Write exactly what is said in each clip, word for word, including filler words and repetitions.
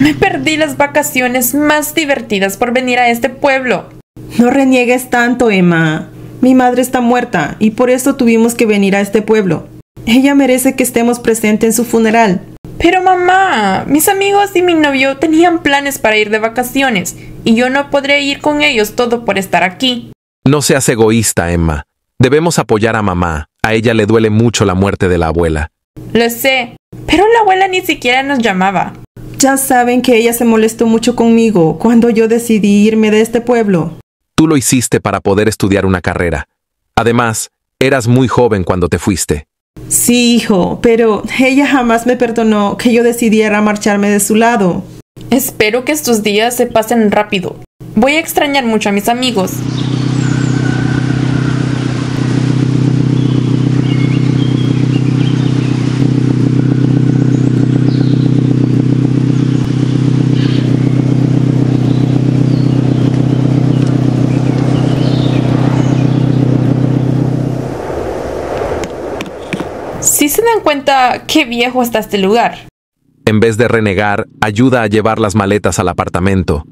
Me perdí las vacaciones más divertidas por venir a este pueblo. No reniegues tanto, Emma. Mi madre está muerta y por eso tuvimos que venir a este pueblo. Ella merece que estemos presentes en su funeral. Pero mamá, mis amigos y mi novio tenían planes para ir de vacaciones y yo no podré ir con ellos todo por estar aquí. No seas egoísta, Emma. Debemos apoyar a mamá. A ella le duele mucho la muerte de la abuela. Lo sé, pero la abuela ni siquiera nos llamaba. Ya saben que ella se molestó mucho conmigo cuando yo decidí irme de este pueblo. Tú lo hiciste para poder estudiar una carrera. Además, eras muy joven cuando te fuiste. Sí, hijo, pero ella jamás me perdonó que yo decidiera marcharme de su lado. Espero que estos días se pasen rápido. Voy a extrañar mucho a mis amigos. ¿Sí se dan cuenta qué viejo está este lugar? En vez de renegar, ayuda a llevar las maletas al apartamento.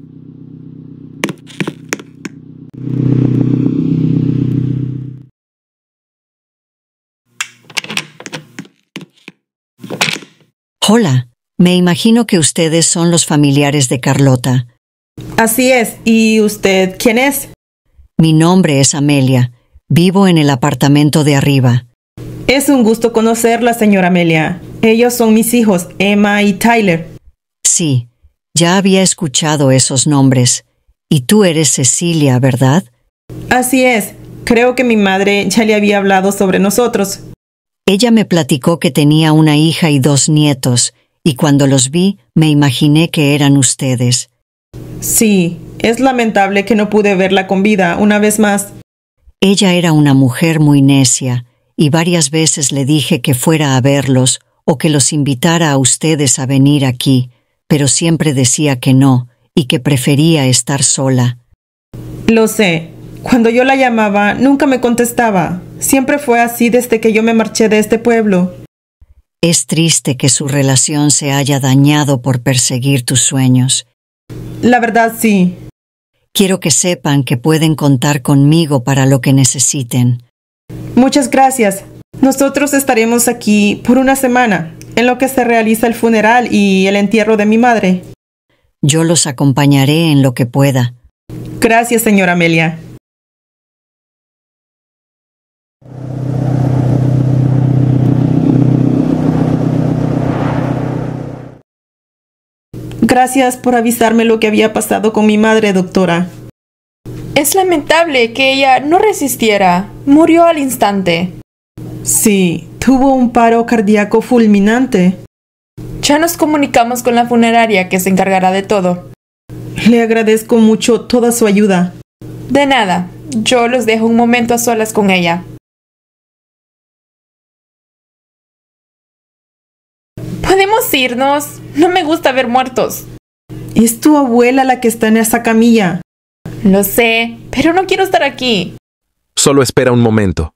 Hola, me imagino que ustedes son los familiares de Carlota. Así es. ¿Y usted quién es? Mi nombre es Amelia. Vivo en el apartamento de arriba. Es un gusto conocerla, señora Amelia. Ellos son mis hijos, Emma y Tyler. Sí, ya había escuchado esos nombres. Y tú eres Cecilia, ¿verdad? Así es. Creo que mi madre ya le había hablado sobre nosotros. Ella me platicó que tenía una hija y dos nietos, y cuando los vi, me imaginé que eran ustedes. Sí, es lamentable que no pude verla con vida una vez más. Ella era una mujer muy necia, y varias veces le dije que fuera a verlos o que los invitara a ustedes a venir aquí, pero siempre decía que no, y que prefería estar sola. Lo sé. Cuando yo la llamaba, nunca me contestaba. Siempre fue así desde que yo me marché de este pueblo. Es triste que su relación se haya dañado por perseguir tus sueños. La verdad, sí. Quiero que sepan que pueden contar conmigo para lo que necesiten. Muchas gracias. Nosotros estaremos aquí por una semana, en lo que se realiza el funeral y el entierro de mi madre. Yo los acompañaré en lo que pueda. Gracias, señora Amelia. Gracias por avisarme lo que había pasado con mi madre, doctora. Es lamentable que ella no resistiera. Murió al instante. Sí, tuvo un paro cardíaco fulminante. Ya nos comunicamos con la funeraria que se encargará de todo. Le agradezco mucho toda su ayuda. De nada. Yo los dejo un momento a solas con ella. ¿Podemos irnos? No me gusta ver muertos. Es tu abuela la que está en esa camilla. Lo sé, pero no quiero estar aquí. Solo espera un momento.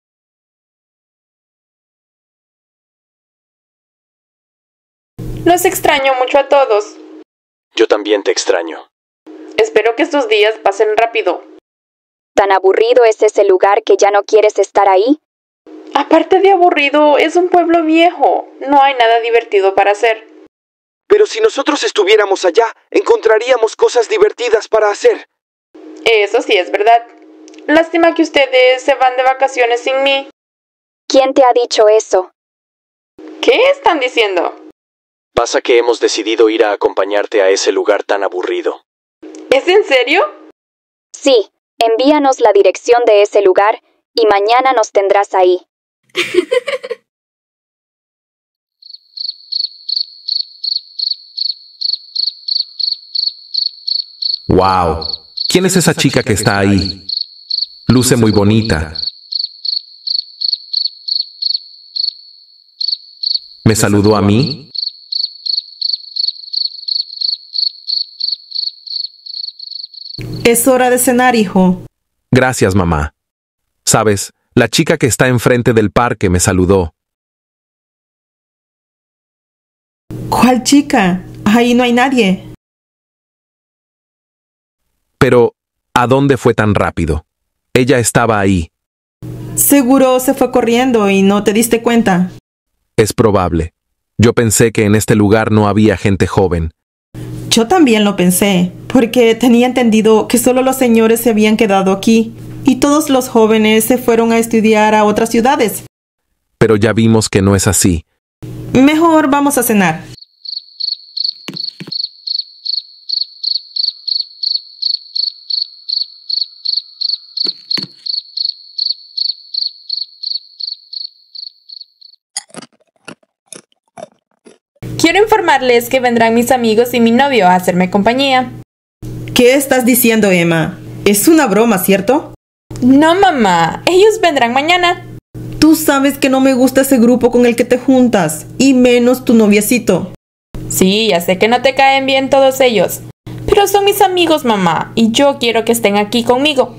Los extraño mucho a todos. Yo también te extraño. Espero que estos días pasen rápido. ¿Tan aburrido es ese lugar que ya no quieres estar ahí? Aparte de aburrido, es un pueblo viejo. No hay nada divertido para hacer. Pero si nosotros estuviéramos allá, encontraríamos cosas divertidas para hacer. Eso sí es verdad. Lástima que ustedes se van de vacaciones sin mí. ¿Quién te ha dicho eso? ¿Qué están diciendo? Pasa que hemos decidido ir a acompañarte a ese lugar tan aburrido. ¿Es en serio? Sí, envíanos la dirección de ese lugar y mañana nos tendrás ahí. ¡Wow! ¿Quién es esa chica que está ahí? Luce muy bonita. ¿Me saludó a mí? Es hora de cenar, hijo. Gracias, mamá. Sabes, la chica que está enfrente del parque me saludó. ¿Cuál chica? ahí no hay nadie. Pero, ¿a dónde fue tan rápido? Ella estaba ahí. Seguro se fue corriendo y no te diste cuenta. Es probable. Yo pensé que en este lugar no había gente joven. Yo también lo pensé, porque tenía entendido que solo los señores se habían quedado aquí y todos los jóvenes se fueron a estudiar a otras ciudades. Pero ya vimos que no es así. Mejor vamos a cenar. Quiero informarles que vendrán mis amigos y mi novio a hacerme compañía. ¿Qué estás diciendo, Emma? Es una broma, ¿cierto? No, mamá. Ellos vendrán mañana. Tú sabes que no me gusta ese grupo con el que te juntas, y menos tu noviecito. Sí, ya sé que no te caen bien todos ellos. Pero son mis amigos, mamá, y yo quiero que estén aquí conmigo.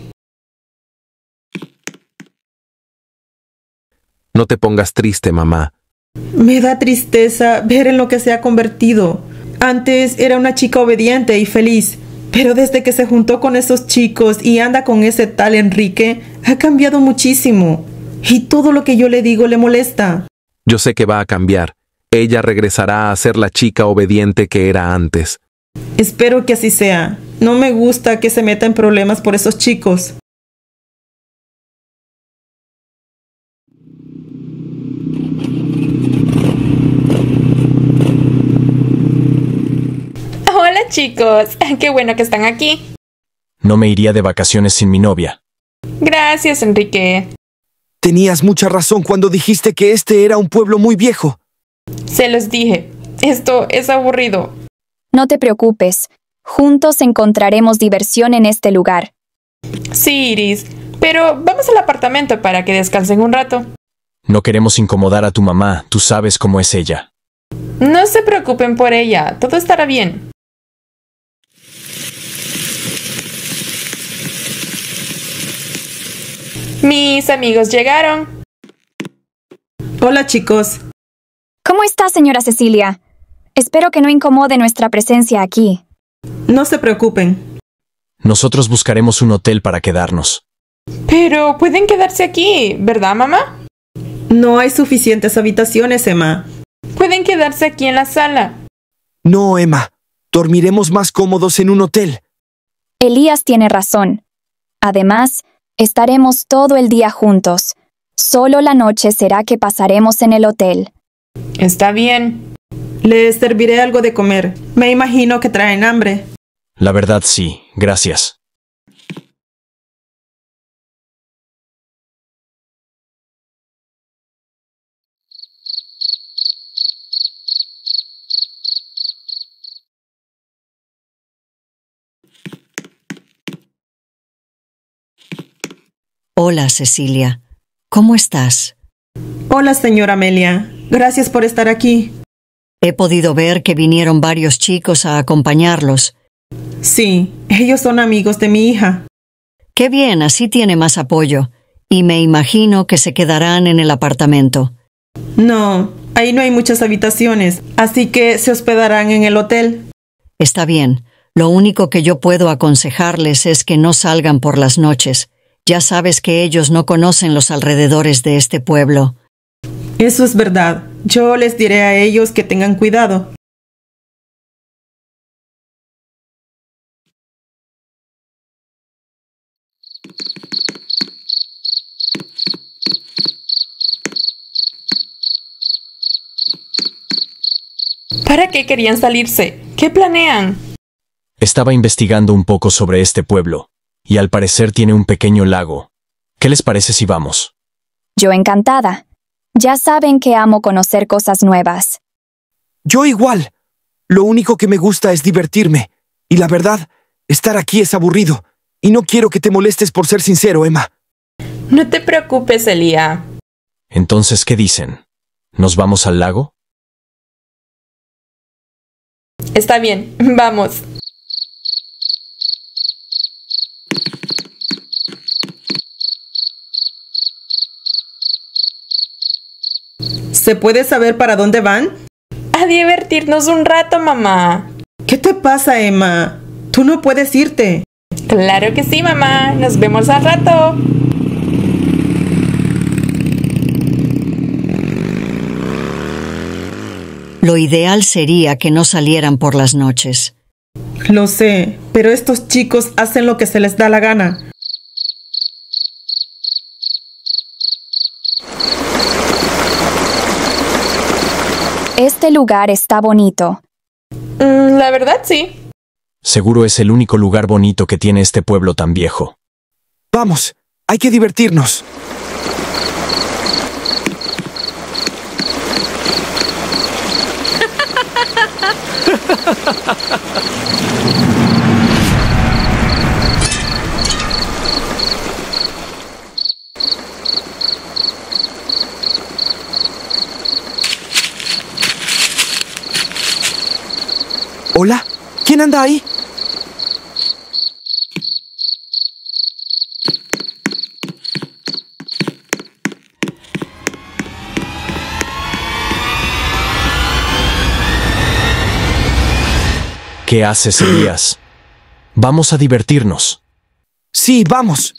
No te pongas triste, mamá. Me da tristeza ver en lo que se ha convertido. Antes era una chica obediente y feliz, pero desde que se juntó con esos chicos y anda con ese tal Enrique, ha cambiado muchísimo. Y todo lo que yo le digo le molesta. Yo sé que va a cambiar. Ella regresará a ser la chica obediente que era antes. Espero que así sea. No me gusta que se meta en problemas por esos chicos. Hola, chicos. Qué bueno que están aquí. No me iría de vacaciones sin mi novia. Gracias, Enrique. Tenías mucha razón cuando dijiste que este era un pueblo muy viejo. Se los dije. Esto es aburrido. No te preocupes. Juntos encontraremos diversión en este lugar. Sí, Iris. Pero vamos al apartamento para que descansen un rato. No queremos incomodar a tu mamá, tú sabes cómo es ella. No se preocupen por ella. Todo estará bien. Mis amigos llegaron. Hola, chicos. ¿Cómo está, señora Cecilia? Espero que no incomode nuestra presencia aquí. No se preocupen. Nosotros buscaremos un hotel para quedarnos. Pero pueden quedarse aquí, ¿verdad, mamá? No hay suficientes habitaciones, Emma. Pueden quedarse aquí en la sala. No, Emma. Dormiremos más cómodos en un hotel. Elías tiene razón. Además, estaremos todo el día juntos. Solo la noche será que pasaremos en el hotel. Está bien. Les serviré algo de comer. Me imagino que traen hambre. La verdad sí, gracias. Hola, Cecilia. ¿Cómo estás? Hola, señora Amelia. Gracias por estar aquí. He podido ver que vinieron varios chicos a acompañarlos. Sí, ellos son amigos de mi hija. Qué bien, así tiene más apoyo. Y me imagino que se quedarán en el apartamento. No, ahí no hay muchas habitaciones, así que se hospedarán en el hotel. Está bien. Lo único que yo puedo aconsejarles es que no salgan por las noches. Ya sabes que ellos no conocen los alrededores de este pueblo. Eso es verdad. Yo les diré a ellos que tengan cuidado. ¿Para qué querían salirse? ¿Qué planean? Estaba investigando un poco sobre este pueblo, y al parecer tiene un pequeño lago. ¿Qué les parece si vamos? Yo encantada. Ya saben que amo conocer cosas nuevas. Yo igual. Lo único que me gusta es divertirme. Y la verdad, estar aquí es aburrido. Y no quiero que te molestes por ser sincero, Emma. No te preocupes, Elia. Entonces, ¿qué dicen? ¿Nos vamos al lago? Está bien, vamos. ¿Se puede saber para dónde van? A divertirnos un rato, mamá. ¿Qué te pasa, Emma? Tú no puedes irte. Claro que sí, mamá. Nos vemos al rato. Lo ideal sería que no salieran por las noches. Lo sé, pero estos chicos hacen lo que se les da la gana. Este lugar está bonito. Mm, la verdad, sí. Seguro es el único lugar bonito que tiene este pueblo tan viejo. Vamos, hay que divertirnos. ¿Hola? ¿Quién anda ahí? ¿Qué haces, Elías? Vamos a divertirnos. Sí, vamos.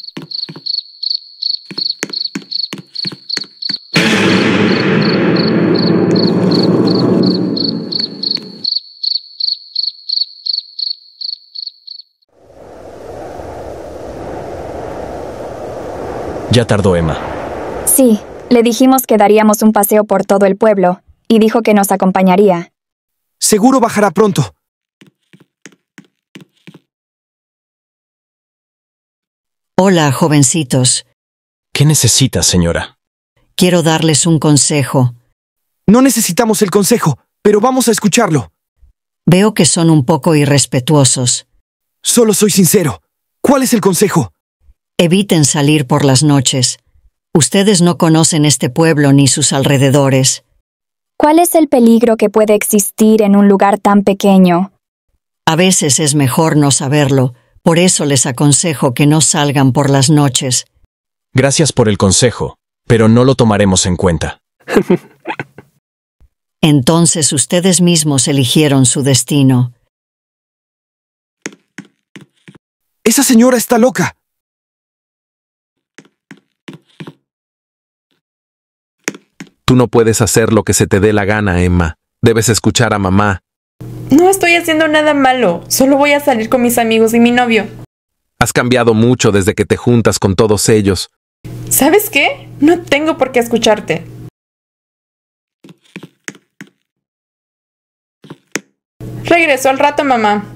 Ya tardó Emma. Sí, le dijimos que daríamos un paseo por todo el pueblo, y dijo que nos acompañaría. Seguro bajará pronto. Hola, jovencitos. ¿Qué necesita, señora? Quiero darles un consejo. No necesitamos el consejo, pero vamos a escucharlo. Veo que son un poco irrespetuosos. Solo soy sincero. ¿Cuál es el consejo? Eviten salir por las noches. Ustedes no conocen este pueblo ni sus alrededores. ¿Cuál es el peligro que puede existir en un lugar tan pequeño? A veces es mejor no saberlo, por eso les aconsejo que no salgan por las noches. Gracias por el consejo, pero no lo tomaremos en cuenta. Entonces ustedes mismos eligieron su destino. Esa señora está loca. Tú no puedes hacer lo que se te dé la gana, Emma. Debes escuchar a mamá. No estoy haciendo nada malo. Solo voy a salir con mis amigos y mi novio. Has cambiado mucho desde que te juntas con todos ellos. ¿Sabes qué? No tengo por qué escucharte. Regreso al rato, mamá.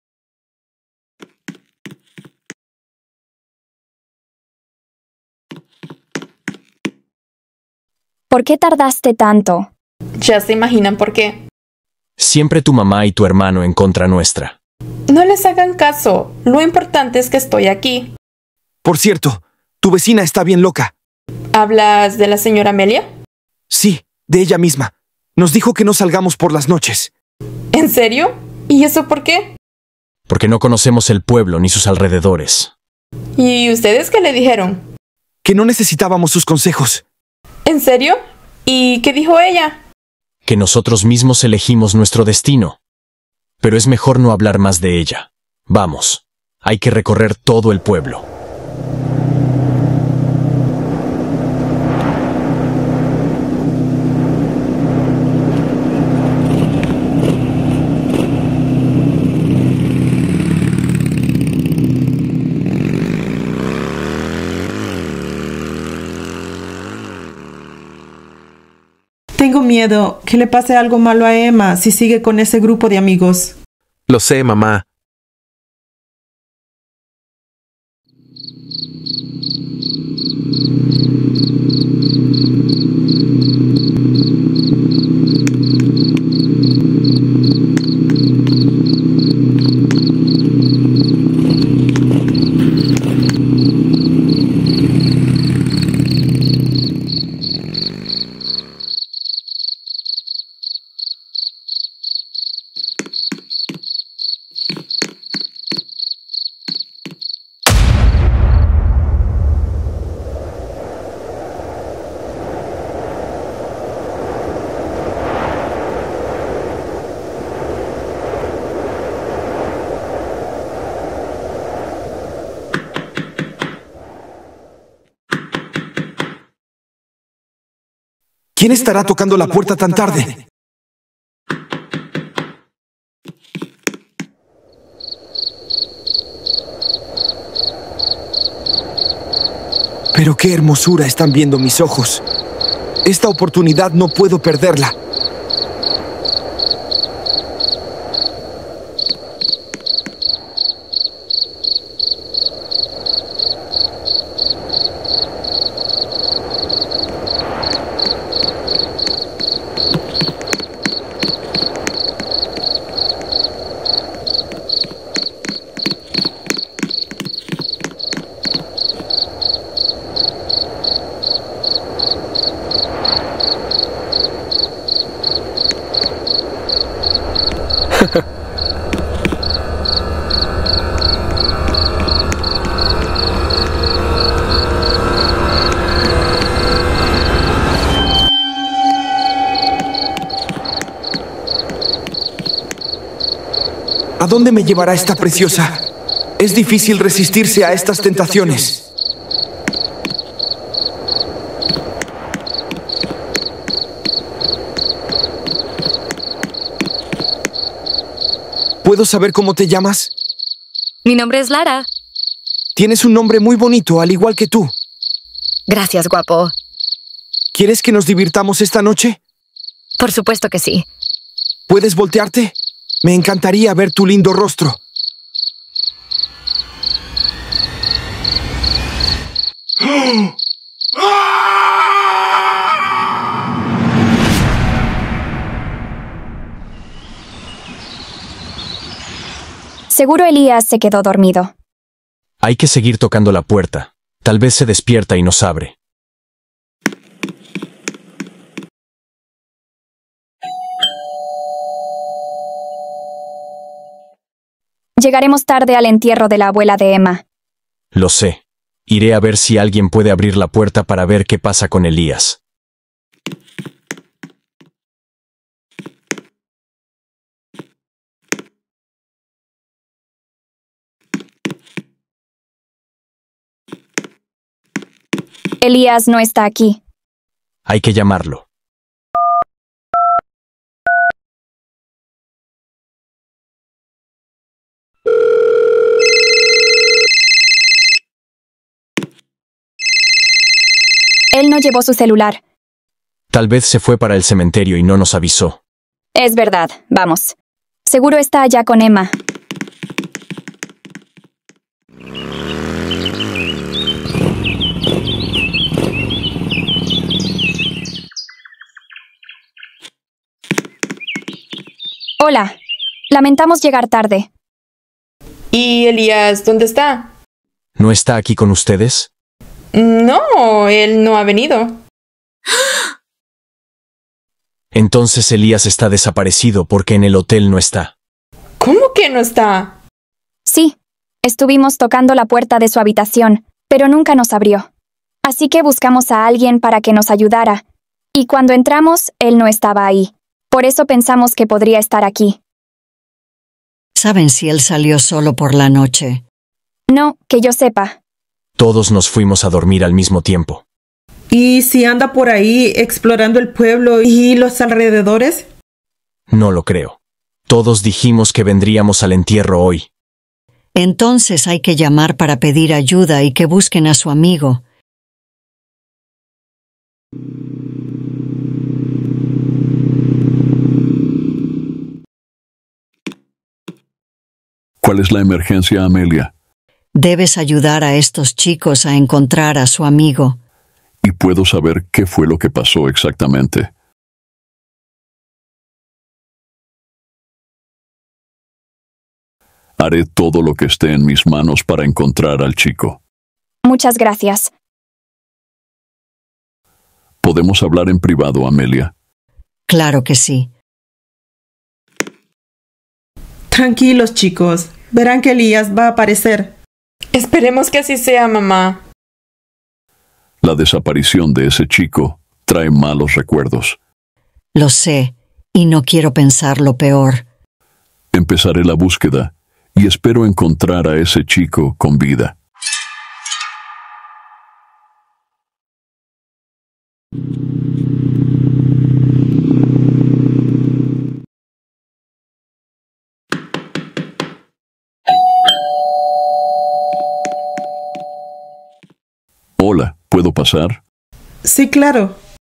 ¿Por qué tardaste tanto? Ya se imaginan por qué. Siempre tu mamá y tu hermano en contra nuestra. No les hagan caso. Lo importante es que estoy aquí. Por cierto, tu vecina está bien loca. ¿Hablas de la señora Amelia? Sí, de ella misma. Nos dijo que no salgamos por las noches. ¿En serio? ¿Y eso por qué? Porque no conocemos el pueblo ni sus alrededores. ¿Y ustedes qué le dijeron? Que no necesitábamos sus consejos. ¿En serio? ¿Y qué dijo ella? Que nosotros mismos elegimos nuestro destino. Pero es mejor no hablar más de ella. Vamos, hay que recorrer todo el pueblo. Tengo miedo que le pase algo malo a Emma si sigue con ese grupo de amigos. Lo sé, mamá. ¿Quién estará tocando la puerta tan tarde? Pero qué hermosura están viendo mis ojos. Esta oportunidad no puedo perderla. ¿A dónde me llevará esta preciosa? Es difícil resistirse a estas tentaciones. ¿Puedo saber cómo te llamas? Mi nombre es Lara. Tienes un nombre muy bonito, al igual que tú. Gracias, guapo. ¿Quieres que nos divirtamos esta noche? Por supuesto que sí. ¿Puedes voltearte? Me encantaría ver tu lindo rostro. Seguro Elías se quedó dormido. Hay que seguir tocando la puerta. Tal vez se despierta y nos abre. Llegaremos tarde al entierro de la abuela de Emma. Lo sé. Iré a ver si alguien puede abrir la puerta para ver qué pasa con Elías. Elías no está aquí. Hay que llamarlo. Él no llevó su celular. Tal vez se fue para el cementerio y no nos avisó. Es verdad, vamos. Seguro está allá con Emma. Hola. Lamentamos llegar tarde. ¿Y Elías dónde está? ¿No está aquí con ustedes? No, él no ha venido. Entonces Elías está desaparecido porque en el hotel no está. ¿Cómo que no está? Sí, estuvimos tocando la puerta de su habitación, pero nunca nos abrió. Así que buscamos a alguien para que nos ayudara. Y cuando entramos, él no estaba ahí. Por eso pensamos que podría estar aquí. ¿Saben si él salió solo por la noche? No, que yo sepa. Todos nos fuimos a dormir al mismo tiempo. ¿Y si anda por ahí explorando el pueblo y los alrededores? No lo creo. Todos dijimos que vendríamos al entierro hoy. Entonces hay que llamar para pedir ayuda y que busquen a su amigo. ¿Cuál es la emergencia, Amelia? Debes ayudar a estos chicos a encontrar a su amigo. ¿Y puedo saber qué fue lo que pasó exactamente? Haré todo lo que esté en mis manos para encontrar al chico. Muchas gracias. ¿Podemos hablar en privado, Amelia? Claro que sí. Tranquilos, chicos. Verán que Elías va a aparecer. Esperemos que así sea, mamá. La desaparición de ese chico trae malos recuerdos. Lo sé, y no quiero pensar lo peor. Empezaré la búsqueda y espero encontrar a ese chico con vida. ¿Puedo pasar? Sí, claro.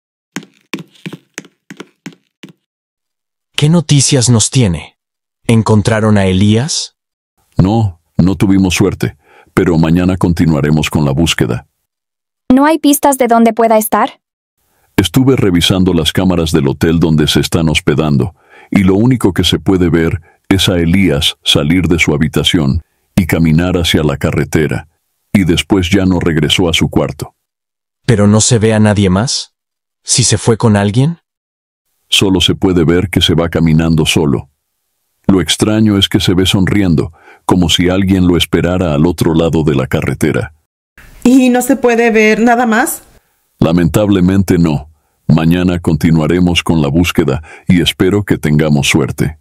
¿Qué noticias nos tiene? ¿Encontraron a Elías? No, no tuvimos suerte, pero mañana continuaremos con la búsqueda. ¿No hay pistas de dónde pueda estar? Estuve revisando las cámaras del hotel donde se están hospedando, y lo único que se puede ver es a Elías salir de su habitación y caminar hacia la carretera, y después ya no regresó a su cuarto. ¿Pero no se ve a nadie más? ¿Si se fue con alguien? Solo se puede ver que se va caminando solo. Lo extraño es que se ve sonriendo, como si alguien lo esperara al otro lado de la carretera. ¿Y no se puede ver nada más? Lamentablemente no. Mañana continuaremos con la búsqueda y espero que tengamos suerte.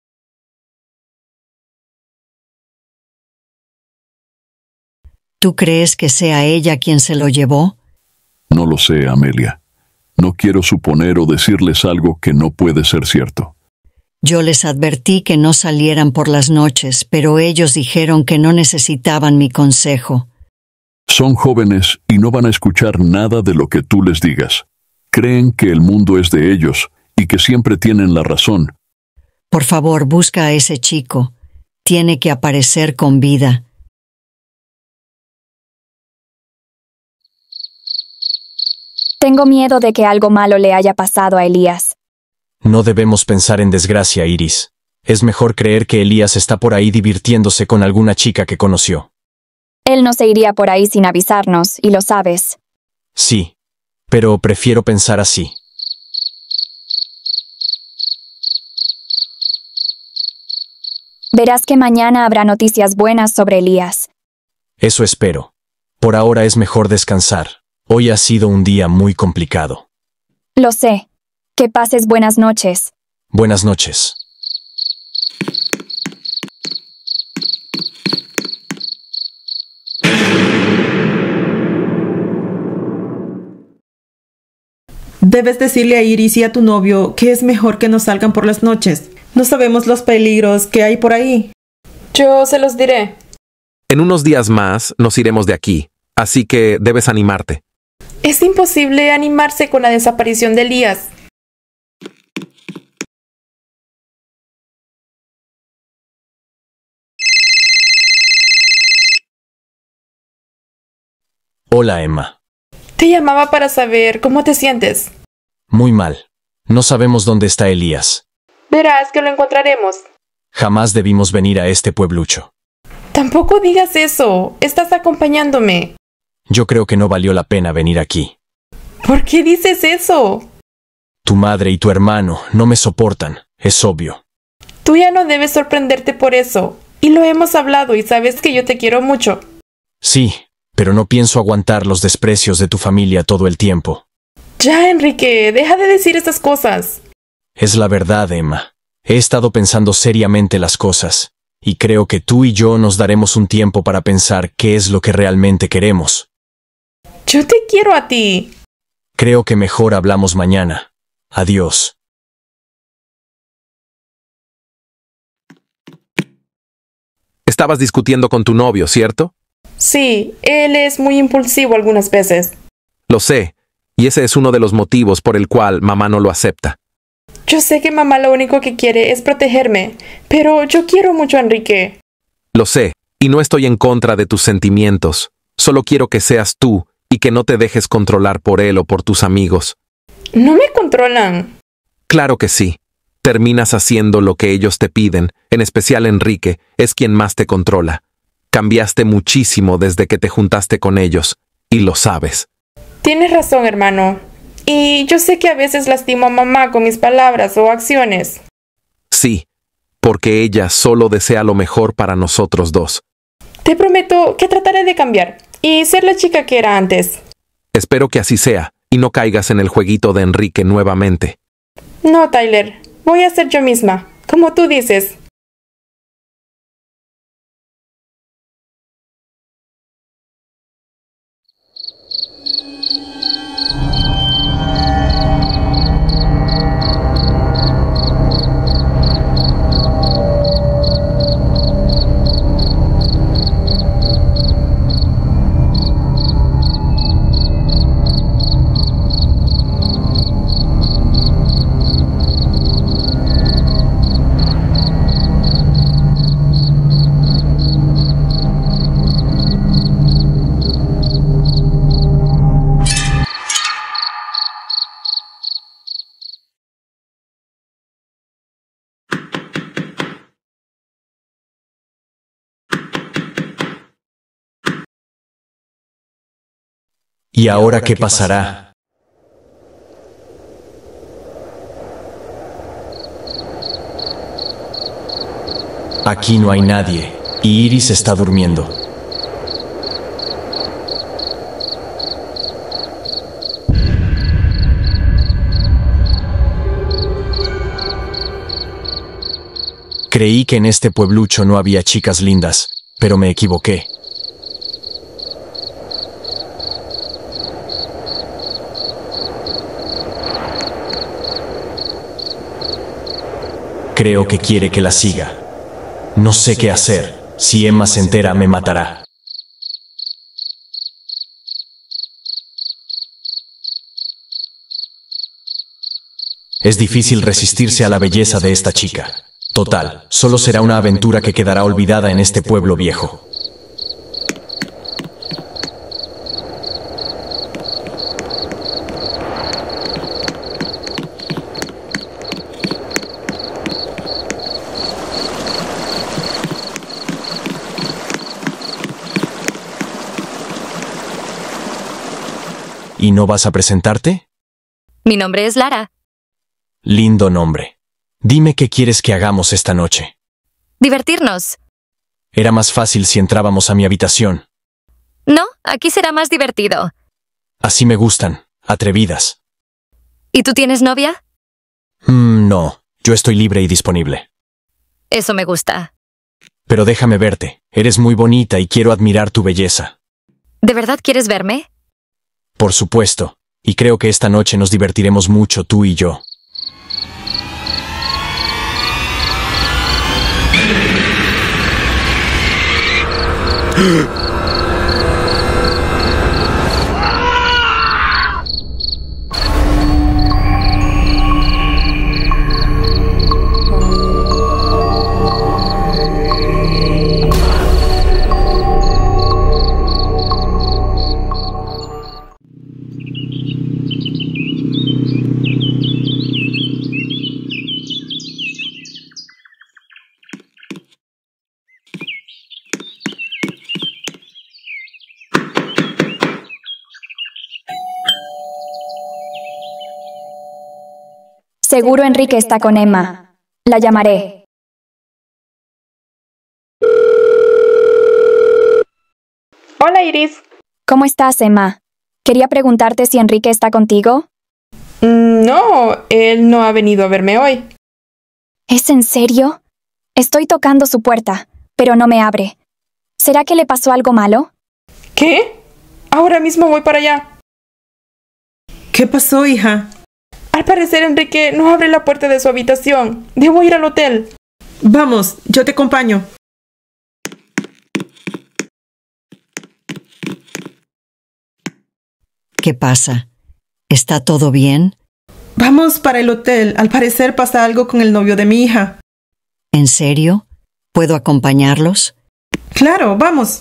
¿Tú crees que sea ella quien se lo llevó? No lo sé, Amelia. No quiero suponer o decirles algo que no puede ser cierto. Yo les advertí que no salieran por las noches, pero ellos dijeron que no necesitaban mi consejo. Son jóvenes y no van a escuchar nada de lo que tú les digas. Creen que el mundo es de ellos y que siempre tienen la razón. Por favor, busca a ese chico. Tiene que aparecer con vida. Tengo miedo de que algo malo le haya pasado a Elías. No debemos pensar en desgracia, Iris. Es mejor creer que Elías está por ahí divirtiéndose con alguna chica que conoció. Él no se iría por ahí sin avisarnos, y lo sabes. Sí, pero prefiero pensar así. Verás que mañana habrá noticias buenas sobre Elías. Eso espero. Por ahora es mejor descansar. Hoy ha sido un día muy complicado. Lo sé. Que pases buenas noches. Buenas noches. Debes decirle a Iris y a tu novio que es mejor que no salgan por las noches. No sabemos los peligros que hay por ahí. Yo se los diré. En unos días más nos iremos de aquí, así que debes animarte. Es imposible animarse con la desaparición de Elías. Hola, Emma. Te llamaba para saber cómo te sientes. Muy mal. No sabemos dónde está Elías. Verás que lo encontraremos. Jamás debimos venir a este pueblucho. Tampoco digas eso. Estás acompañándome. Yo creo que no valió la pena venir aquí. ¿Por qué dices eso? Tu madre y tu hermano no me soportan, es obvio. Tú ya no debes sorprenderte por eso. Y lo hemos hablado y sabes que yo te quiero mucho. Sí, pero no pienso aguantar los desprecios de tu familia todo el tiempo. Ya, Enrique, deja de decir esas cosas. Es la verdad, Emma. He estado pensando seriamente las cosas, y creo que tú y yo nos daremos un tiempo para pensar qué es lo que realmente queremos. Yo te quiero a ti. Creo que mejor hablamos mañana. Adiós. Estabas discutiendo con tu novio, ¿cierto? Sí, él es muy impulsivo algunas veces. Lo sé, y ese es uno de los motivos por el cual mamá no lo acepta. Yo sé que mamá lo único que quiere es protegerme, pero yo quiero mucho a Enrique. Lo sé, y no estoy en contra de tus sentimientos. Solo quiero que seas tú y que no te dejes controlar por él o por tus amigos. No me controlan. Claro que sí. Terminas haciendo lo que ellos te piden, en especial Enrique, es quien más te controla. Cambiaste muchísimo desde que te juntaste con ellos, y lo sabes. Tienes razón, hermano. Y yo sé que a veces lastimo a mamá con mis palabras o acciones. Sí, porque ella solo desea lo mejor para nosotros dos. Te prometo que trataré de cambiar y ser la chica que era antes. Espero que así sea, y no caigas en el jueguito de Enrique nuevamente. No, Tyler. Voy a ser yo misma, como tú dices. ¿Y ahora qué pasará? Aquí no hay nadie, y Iris está durmiendo. Creí que en este pueblucho no había chicas lindas, pero me equivoqué. Creo que quiere que la siga. No sé qué hacer. Si Emma se entera, me matará. Es difícil resistirse a la belleza de esta chica. Total, solo será una aventura que quedará olvidada en este pueblo viejo. ¿Y no vas a presentarte? Mi nombre es Lara. Lindo nombre. Dime qué quieres que hagamos esta noche. Divertirnos. Era más fácil si entrábamos a mi habitación. No, aquí será más divertido. Así me gustan, atrevidas. ¿Y tú tienes novia? Mm, no, yo estoy libre y disponible. Eso me gusta. Pero déjame verte, eres muy bonita y quiero admirar tu belleza. ¿De verdad quieres verme? Por supuesto, y creo que esta noche nos divertiremos mucho tú y yo. Seguro Enrique está con Emma. La llamaré. Hola, Iris. ¿Cómo estás, Emma? Quería preguntarte si Enrique está contigo. Mm, no, él no ha venido a verme hoy. ¿Es en serio? Estoy tocando su puerta, pero no me abre. ¿Será que le pasó algo malo? ¿Qué? Ahora mismo voy para allá. ¿Qué pasó, hija? Al parecer, Enrique no abre la puerta de su habitación. Debo ir al hotel. Vamos, yo te acompaño. ¿Qué pasa? ¿Está todo bien? Vamos para el hotel. Al parecer pasa algo con el novio de mi hija. ¿En serio? ¿Puedo acompañarlos? Claro, vamos.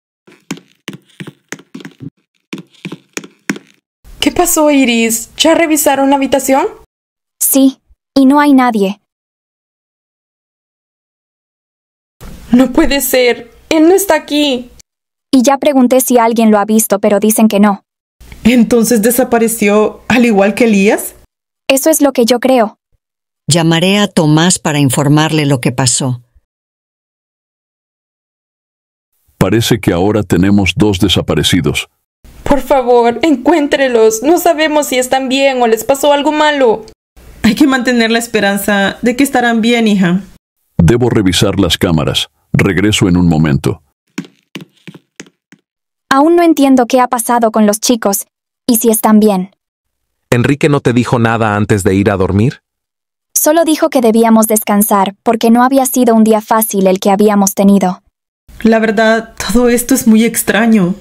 ¿Qué pasó, Iris? ¿Ya revisaron la habitación? Sí, y no hay nadie. No puede ser. Él no está aquí. Y ya pregunté si alguien lo ha visto, pero dicen que no. ¿Entonces desapareció al igual que Elías? Eso es lo que yo creo. Llamaré a Tomás para informarle lo que pasó. Parece que ahora tenemos dos desaparecidos. Por favor, encuéntrelos. No sabemos si están bien o les pasó algo malo. Hay que mantener la esperanza de que estarán bien, hija. Debo revisar las cámaras. Regreso en un momento. Aún no entiendo qué ha pasado con los chicos y si están bien. ¿Enrique no te dijo nada antes de ir a dormir? Solo dijo que debíamos descansar porque no había sido un día fácil el que habíamos tenido. La verdad, todo esto es muy extraño.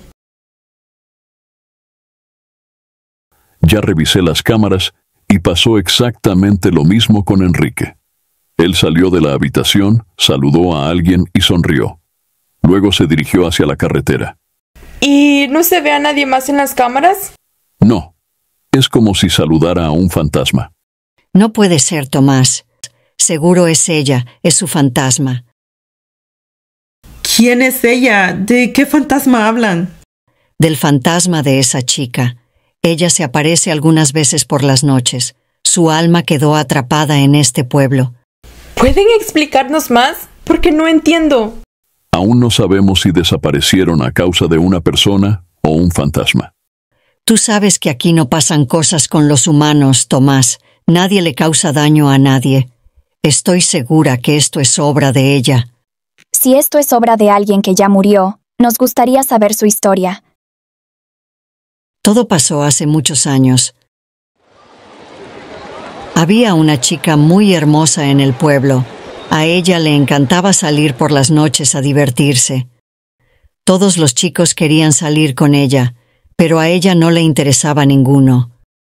Ya revisé las cámaras y pasó exactamente lo mismo con Enrique. Él salió de la habitación, saludó a alguien y sonrió. Luego se dirigió hacia la carretera. ¿Y no se ve a nadie más en las cámaras? No, es como si saludara a un fantasma. No puede ser, Tomás. Seguro es ella, es su fantasma. ¿Quién es ella? ¿De qué fantasma hablan? del fantasma de esa chica. Ella se aparece algunas veces por las noches. Su alma quedó atrapada en este pueblo. ¿Pueden explicarnos más? Porque no entiendo. Aún no sabemos si desaparecieron a causa de una persona o un fantasma. Tú sabes que aquí no pasan cosas con los humanos, Tomás. Nadie le causa daño a nadie. Estoy segura que esto es obra de ella. Si esto es obra de alguien que ya murió, nos gustaría saber su historia. Todo pasó hace muchos años. Había una chica muy hermosa en el pueblo. A ella le encantaba salir por las noches a divertirse. Todos los chicos querían salir con ella, pero a ella no le interesaba ninguno.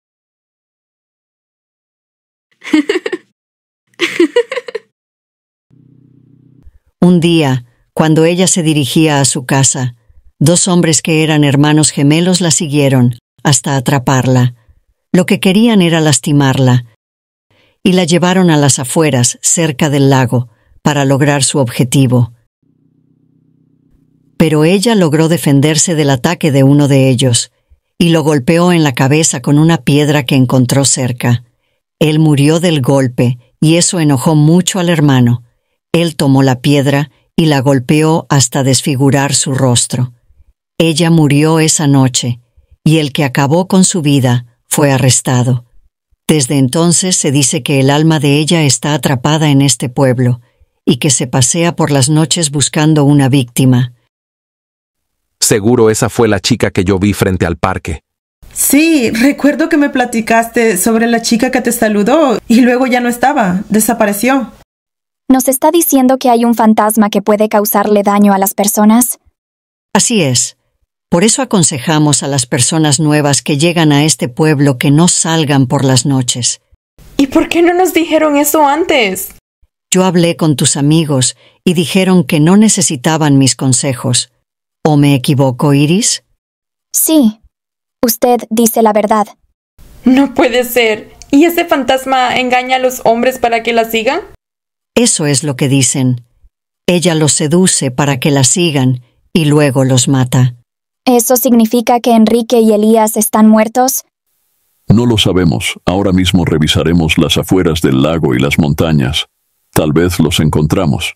Un día, cuando ella se dirigía a su casa, dos hombres que eran hermanos gemelos la siguieron hasta atraparla. Lo que querían era lastimarla, y la llevaron a las afueras, cerca del lago, para lograr su objetivo. Pero ella logró defenderse del ataque de uno de ellos, y lo golpeó en la cabeza con una piedra que encontró cerca. Él murió del golpe, y eso enojó mucho al hermano. Él tomó la piedra y la golpeó hasta desfigurar su rostro. Ella murió esa noche, y el que acabó con su vida fue arrestado. Desde entonces se dice que el alma de ella está atrapada en este pueblo, y que se pasea por las noches buscando una víctima. Seguro esa fue la chica que yo vi frente al parque. Sí, recuerdo que me platicaste sobre la chica que te saludó y luego ya no estaba, desapareció. ¿Nos está diciendo que hay un fantasma que puede causarle daño a las personas? Así es. Por eso aconsejamos a las personas nuevas que llegan a este pueblo que no salgan por las noches. ¿Y por qué no nos dijeron eso antes? Yo hablé con tus amigos y dijeron que no necesitaban mis consejos. ¿O me equivoco, Iris? Sí. Usted dice la verdad. No puede ser. ¿Y ese fantasma engaña a los hombres para que la sigan? Eso es lo que dicen. Ella los seduce para que la sigan y luego los mata. ¿Eso significa que Enrique y Elías están muertos? No lo sabemos. Ahora mismo revisaremos las afueras del lago y las montañas. Tal vez los encontramos.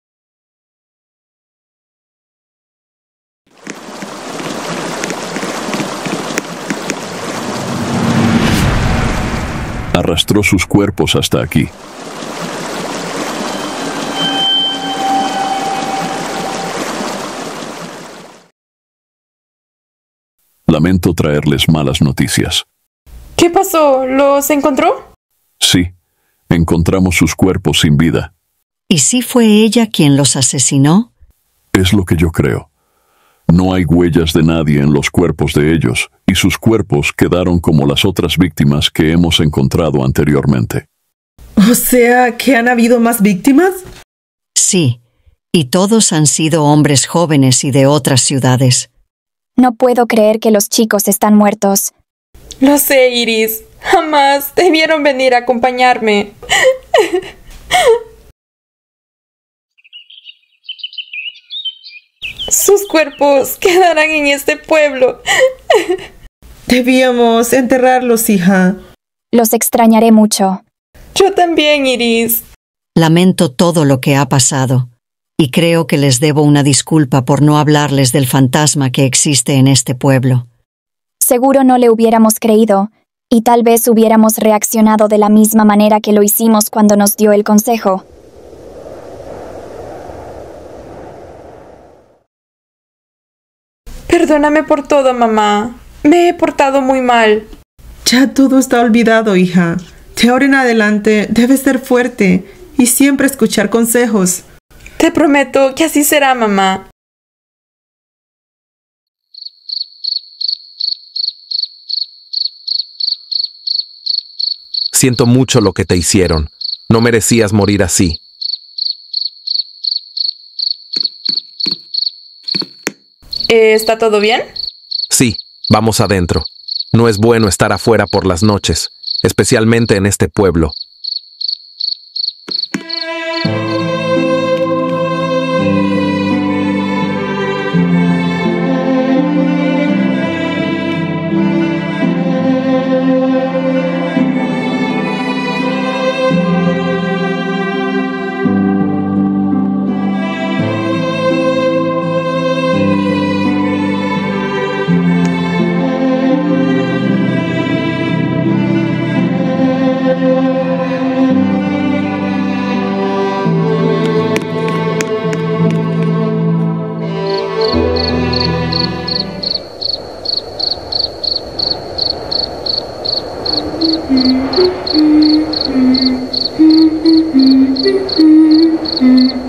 Arrastró sus cuerpos hasta aquí. Lamento traerles malas noticias. ¿Qué pasó? ¿Los encontró? Sí, encontramos sus cuerpos sin vida. ¿Y si fue ella quien los asesinó? Es lo que yo creo. No hay huellas de nadie en los cuerpos de ellos, y sus cuerpos quedaron como las otras víctimas que hemos encontrado anteriormente. O sea, ¿que han habido más víctimas? Sí, y todos han sido hombres jóvenes y de otras ciudades. No puedo creer que los chicos están muertos. Lo sé, Iris. Jamás debieron venir a acompañarme. Sus cuerpos quedarán en este pueblo. Debíamos enterrarlos, hija. Los extrañaré mucho. Yo también, Iris. Lamento todo lo que ha pasado, y creo que les debo una disculpa por no hablarles del fantasma que existe en este pueblo. Seguro no le hubiéramos creído, y tal vez hubiéramos reaccionado de la misma manera que lo hicimos cuando nos dio el consejo. Perdóname por todo, mamá. Me he portado muy mal. Ya todo está olvidado, hija. De ahora en adelante debes ser fuerte y siempre escuchar consejos. Te prometo que así será, mamá. Siento mucho lo que te hicieron. No merecías morir así. ¿Está todo bien? Sí, vamos adentro. No es bueno estar afuera por las noches, especialmente en este pueblo. Mm.